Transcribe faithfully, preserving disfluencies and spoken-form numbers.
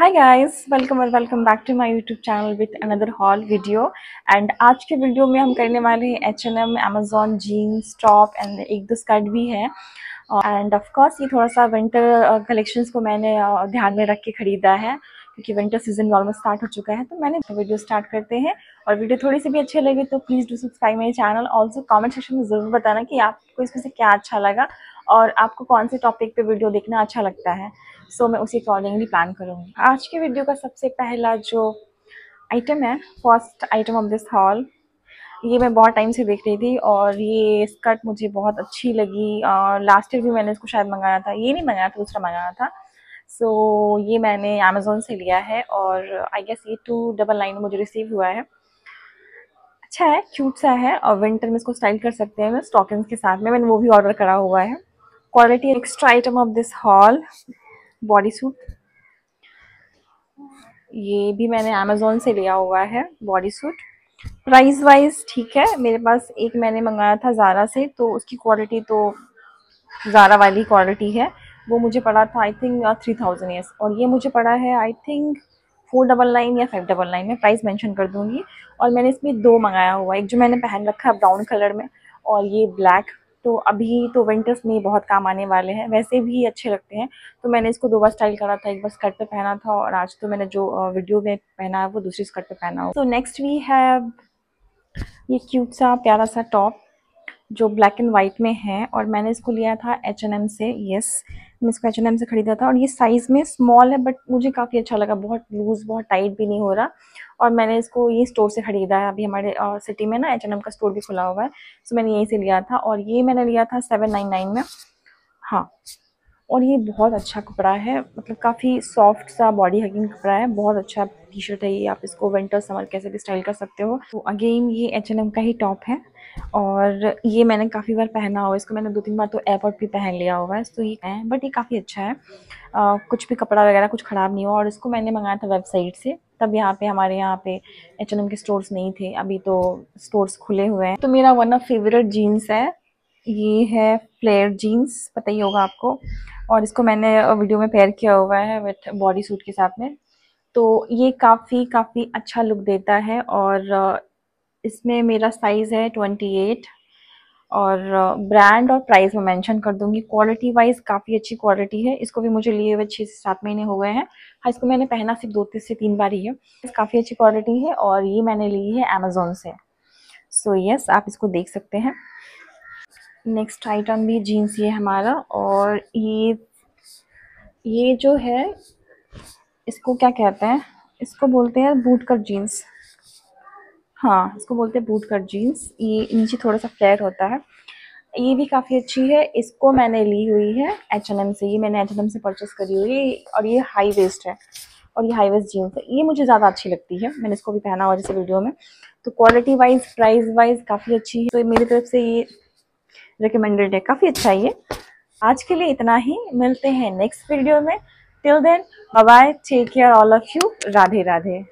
हाय guys, welcome और welcome back to my YouTube channel with another haul video. And आज के video में हम करने वाले हैं H and M, Amazon jeans top and एक दो स्कर्ट भी है। एंड ऑफ कोर्स ये थोड़ा सा विंटर कलेक्शंस को मैंने uh, ध्यान में रख के ख़रीदा है क्योंकि विंटर सीजन ऑलमोस्ट स्टार्ट हो चुका है। तो मैंने वीडियो स्टार्ट करते हैं और वीडियो थोड़ी सी भी अच्छी लगी तो please do subscribe my channel. Also comment section में ज़रूर बताना कि आपको इसमें से क्या अच्छा लगा और आपको कौन से टॉपिक पे वीडियो देखना अच्छा लगता है। सो so, मैं उसी अकॉर्डिंगली प्लान करूँगी। आज के वीडियो का सबसे पहला जो आइटम है, first item of this haul, ये मैं बहुत टाइम से देख रही थी और ये स्कर्ट मुझे बहुत अच्छी लगी। और लास्ट ईयर भी मैंने इसको शायद मंगाया था, ये नहीं मंगाया था, दूसरा मंगाया था। सो so, ये मैंने अमेजोन से लिया है और आई गेस ये टू डबल नाइन में मुझे रिसीव हुआ है। अच्छा है, क्यूट सा है और विंटर में इसको स्टाइल कर सकते हैं स्टॉकिंग्स के साथ में। मैंने वो भी ऑर्डर करा हुआ है। Quality extra item of this haul, body suit, ये भी मैंने अमेजोन से लिया हुआ है। बॉडी सूट प्राइस वाइज ठीक है, मेरे पास एक मैंने मंगाया था ज़ारा से, तो उसकी क्वालिटी तो ज़ारा वाली क्वालिटी है। वो मुझे पड़ा था I think three thousand years और ये मुझे पड़ा है I think four double nine या फाइव डबल नाइन में। प्राइस मेंशन कर दूंगी। और मैंने इसमें दो मंगाया हुआ है, एक जो मैंने पहन रखा है ब्राउन कलर में और ये ब्लैक। तो अभी तो विंटर्स में बहुत काम आने वाले हैं, वैसे भी अच्छे लगते हैं। तो मैंने इसको दो बार स्टाइल करा था, एक बार स्कर्ट पे पहना था और आज तो मैंने जो वीडियो में पहना है वो दूसरी स्कर्ट पे पहना हो। तो नेक्स्ट वी हैव ये क्यूट सा प्यारा सा टॉप जो ब्लैक एंड वाइट में है और मैंने इसको लिया था एच एन एम से। यस, मैंने इसको एच एन एम से ख़रीदा था और ये साइज़ में स्मॉल है बट मुझे काफ़ी अच्छा लगा। बहुत लूज़, बहुत टाइट भी नहीं हो रहा। और मैंने इसको ये स्टोर से ख़रीदा है। अभी हमारे सिटी में ना एच एन एम का स्टोर भी खुला हुआ है, सो मैंने यहीं से लिया था और ये मैंने लिया था सेवन नाइन नाइन में। हाँ, और ये बहुत अच्छा कपड़ा है, मतलब काफ़ी सॉफ्ट सा बॉडी हगिंग कपड़ा है। बहुत अच्छा टी शर्ट है ये, आप इसको विंटर समर कैसे भी स्टाइल कर सकते हो। तो अगेन ये एच एन एम का ही टॉप है और ये मैंने काफ़ी बार पहना हुआ है। इसको मैंने दो तीन बार तो एयरपोर्ट भी पहन लिया हुआ है। तो ये है, बट ये काफ़ी अच्छा है। आ, कुछ भी कपड़ा वगैरह कुछ ख़राब नहीं हुआ। और इसको मैंने मंगाया था वेबसाइट से, तब यहाँ पे हमारे यहाँ पे एच एन एम के स्टोर्स नहीं थे, अभी तो स्टोर्स खुले हुए हैं। तो मेरा वन ऑफ फेवरेट जीन्स है, ये है फ्लेयर जीन्स, पता ही होगा आपको। और इसको मैंने वीडियो में पेयर किया हुआ है विथ बॉडी सूट के साथ में। तो ये काफ़ी काफ़ी अच्छा लुक देता है और इसमें मेरा साइज़ है ट्वेंटी एट और ब्रांड और प्राइस मैं मेंशन कर दूंगी। क्वालिटी वाइज काफ़ी अच्छी क्वालिटी है। इसको भी मुझे लिए हुए छः से सात महीने हो गए हैं। हाँ, इसको मैंने पहना सिर्फ दो से तीन बार ही है। काफ़ी अच्छी क्वालिटी है और ये मैंने ली है अमेजोन से। सो यस, आप इसको देख सकते हैं। नेक्स्ट आइटम भी जीन्स ये हमारा, और ये ये जो है इसको क्या कहते हैं, इसको बोलते हैं बूट कट जीन्स। हाँ, इसको बोलते हैं बूट कट जीन्स। ये नीचे थोड़ा सा फ्लेयर होता है। ये भी काफ़ी अच्छी है। इसको मैंने ली हुई है एच एन एम से, ये मैंने एच एन एम से परचेस करी हुई है और ये हाई वेस्ट है और ये हाई वेस्ट जीन्स है। ये मुझे ज़्यादा अच्छी लगती है, मैंने इसको भी पहना हुआ जैसे वीडियो में। तो क्वालिटी वाइज प्राइस वाइज काफ़ी अच्छी है, तो मेरी तरफ से ये रिकमेंडेड है, काफ़ी अच्छा है ये। आज के लिए इतना ही, मिलते हैं नेक्स्ट वीडियो में। Till then bye bye, take care all of you, Radhe Radhe.